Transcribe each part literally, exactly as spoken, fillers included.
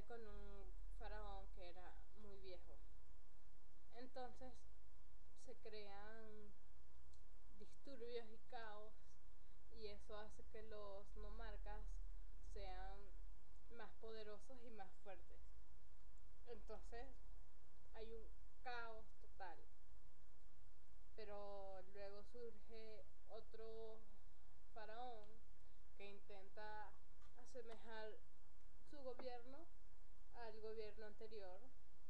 con un faraón que era muy viejo. Entonces se crean disturbios y caos, y eso hace que los nomarcas sean más poderosos y más fuertes. Entonces hay un caos total. Pero luego surge otro faraón que intenta asemejar su gobierno al gobierno anterior,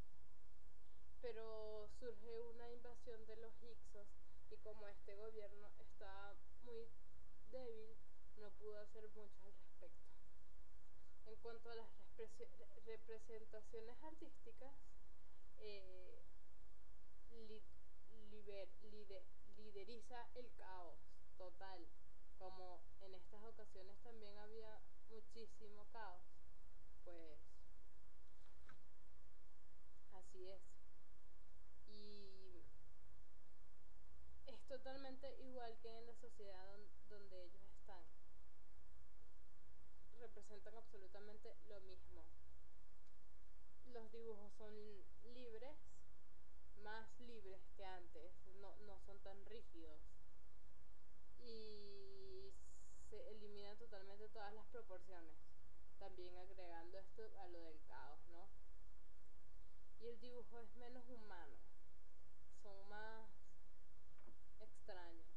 pero surge una invasión de los Hicsos, y como este gobierno está muy débil, no pudo hacer mucho al respecto. En cuanto a las representaciones artísticas, eh, li liber lider lideriza el caos total. Como en estas ocasiones también había muchísimo caos, pues así es. Y es totalmente igual que en la sociedad don donde ellos están. Representan absolutamente lo mismo. Los dibujos son libres, más libres que antes, no, no son tan rígidos, y se eliminan totalmente todas las proporciones, también agregando esto a lo del caos, ¿no? Y el dibujo es menos humano, son más extraños.